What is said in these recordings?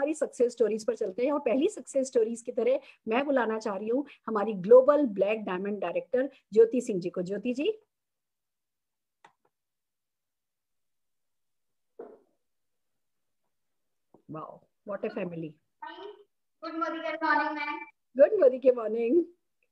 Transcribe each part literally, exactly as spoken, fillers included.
हमारी success stories पर चलते हैं और पहली सक्सेस स्टोरीज की तरह मैं बुलाना चाह रही हूँ हमारी global black diamond director Jyoti Singh ji को। Jyoti ji. Wow, what a family. Good morning ma'am. Good morning morning.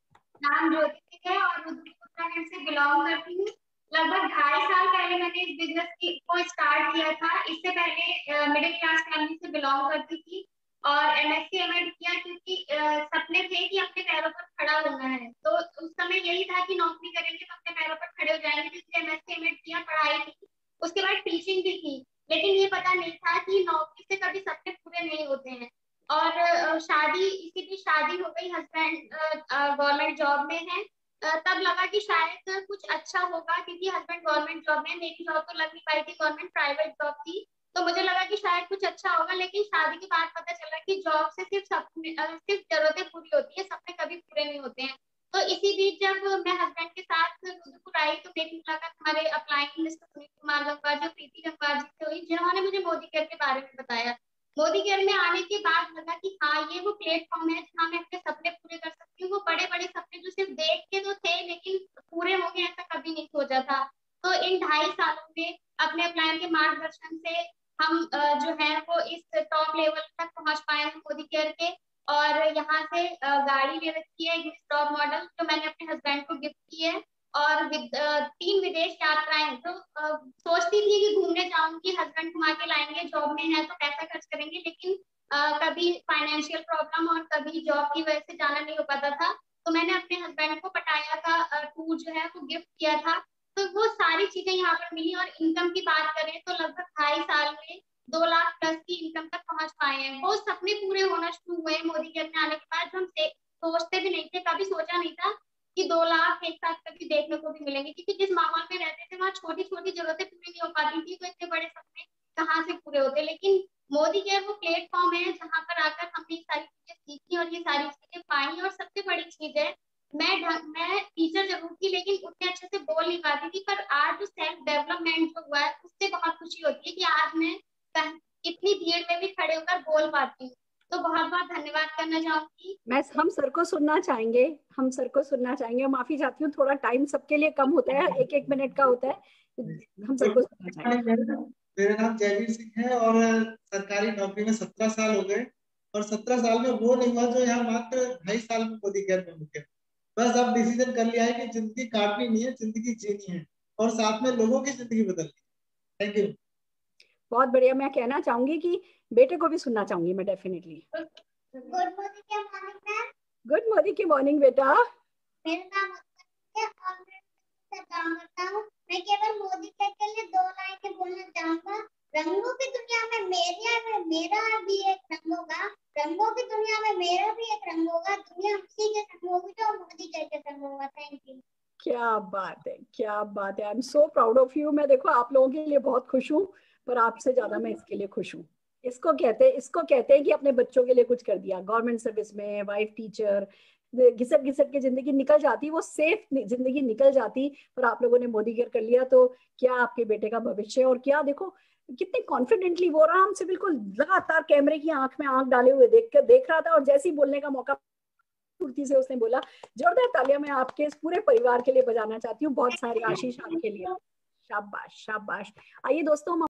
नाम ज्योति है और उत्तराखंड से बिलोंग करती हूँ। लगभग ढाई साल पहले मैंने इस बिजनेस की को स्टार्ट किया था। इससे पहले मिडिल क्लास फैमिली से बिलोंग करती थी और एमएससी एमएड किया क्योंकि uh, सपने थे कि अपने पैरों पर खड़ा होना है। तो उस समय यही था कि नौकरी करेंगे तो अपने पैरों पर खड़े हो जाएंगे, जिससे एमएससी एमएड किया, पढ़ाई की, उसके बाद टीचिंग भी की। लेकिन ये पता नहीं था कि नौकरी से कभी सपने पूरे नहीं होते हैं। और शादी, इसी बीच शादी हो गई, हस्बैंड गवर्नमेंट जॉब में है। तब लगा कि शायद कुछ अच्छा होगा क्योंकि हस्बैंड गवर्नमेंट जॉब में, मेरी जॉब तो लग नहीं पाई थी, गवर्नमेंट प्राइवेट जॉब थी। तो मुझे लगा कि शायद कुछ अच्छा होगा, लेकिन शादी के बाद पता चला कि जॉब से सिर्फ सपने सिर्फ जरूरतें पूरी होती है, सपने कभी पूरे नहीं होते हैं। तो इसी बीच जब मैं हस्बैंड के साथ रुद्रपुर आई तो मेरी मुलाकात हमारे अप्लाइंग मिस्टर सुनील कुमार गंगवार, जो प्रीति गंगवार जी से हुई, जिन्होंने मुझे मोदी केयर के बारे में बताया। मोदी केयर में आने के बाद लगा कि हाँ, ये वो प्लेटफॉर्म है जहाँ मैं अपने सपने पूरे कर सकती हूँ। वो बड़े बड़े सपने जो सिर्फ देख के तो थे लेकिन पूरे होंगे ऐसा कभी नहीं सोचा था। तो इन ढाई सालों में अपने अप्लायन के मार्गदर्शन से हम जो है वो इस टॉप लेवल तक पहुंच पाए हैं मोदी केयर के। और यहाँ से गाड़ी ले रखी है टॉप मॉडल, जो मैंने अपने हस्बैंड को गिफ्ट की है। और विद, तीन विदेश यात्राएं जो तो, सोचती थी कि घूमने जाऊंगी, हस्बैंड घुमा के लाएंगे, जॉब में है तो पैसा खर्च करेंगे, लेकिन uh, कभी फाइनेंशियल प्रॉब्लम और कभी जॉब की वजह से जाना नहीं हो पाता था। तो मैंने अपने हस्बैंड को पटाया का टूर जो है वो गिफ्ट किया था। तो वो सारी चीजें यहाँ पर मिली। और इनकम की बात करें तो लगभग ढाई साल में दो लाख प्लस की इनकम तक पहुंच पाए हैं। वो सपने पूरे होना शुरू हुए मोदी केयर में आने के बाद, जो हम सोचते भी नहीं थे, कभी सोचा नहीं था कि दो लाख एक साथ कभी देखने को भी मिलेंगे, क्योंकि जिस माहौल में रहते थे वहाँ छोटी छोटी जरूरतें पूरी नहीं हो पाती थी, तो इतने बड़े सपने कहाँ से पूरे होते। लेकिन मोदी केयर वो प्लेटफॉर्म है जहाँ पर आकर हमने ये सारी चीजें सीखी और ये सारी चीजें पाई। और सबसे बड़ी चीज है, मैं मैं टीचर जरूर थी लेकिन उतने अच्छे से बोल नहीं पाती थी, पर आज जो सेल्फ डेवलपमेंट जो हुआ है उससे बहुत खुशी होती है कि आज मैं इतनी भीड़ में भी खड़े होकर बोल पाती हूँ। तो बहुत बहुत धन्यवाद करना चाहूंगी। मैं हम सर को सुनना चाहेंगे, हम सर को सुनना चाहेंगे। माफी चाहती हूँ, थोड़ा टाइम सबके लिए कम होता है, एक एक मिनट का होता है। हम सर को सुनना चाहेंगे। मेरा नाम जयवीर सिंह है और सरकारी नौकरी में सत्रह साल हो गए। और सत्रह साल में वो नहीं हुआ जो यहाँ मात्र ढाई साल में मोदी केयर में मुझे बस अब डिसीजन कर लिया है कि जिंदगी काटनी नहीं है, जिंदगी जीनी है और साथ में लोगों की जिंदगी बदलनी है। Thank you. बहुत बढ़िया। मैं कहना चाहूंगी कि बेटे को भी सुनना चाहूंगी मैं डेफिनेटली। गुड मॉर्निंग के मॉर्निंग मैम। गुड मॉर्निंग की मॉर्निंग बेटा। मेरा नाम है और मैं काम करता हूँ। मैं केवल मोदी केयर के लिए दो लाइनें बोलना चाहूंगा। रंगों की दुनिया में मेरा में मेरा भी एक रंग होगा, रंगों की दुनिया में मेरा भी एक रंग होगा, दुनिया उसी के संग होगी जो मोदी केयर के संग होगा। Thank you. क्या बात है, क्या बात है। I am so proud of you. मैं देखो आप लोगों के लिए बहुत खुश हूँ, पर आपसे ज्यादा मैं इसके लिए खुश हूँ। इसको कहते हैं इसको कहते हैं कि अपने बच्चों के लिए कुछ कर दिया। गवर्नमेंट सर्विस में वाइफ टीचर, घिसट घिसट के जिंदगी निकल जाती, वो सेफ जिंदगी निकल जाती, पर आप लोगों ने मोदी केयर कर लिया। तो क्या आपके बेटे का भविष्य, और क्या देखो कितने कॉन्फिडेंटली वो आराम से बिल्कुल लगातार कैमरे की आंख में आंख डाले हुए देख कर देख रहा था, और जैसे ही बोलने का मौका फुर्ती से उसने बोला। जोरदार तालियां मैं आपके इस पूरे परिवार के लिए बजाना चाहती हूँ। बहुत सारी आशीष आपके लिए। शाबाश शाबाश। आइए दोस्तों।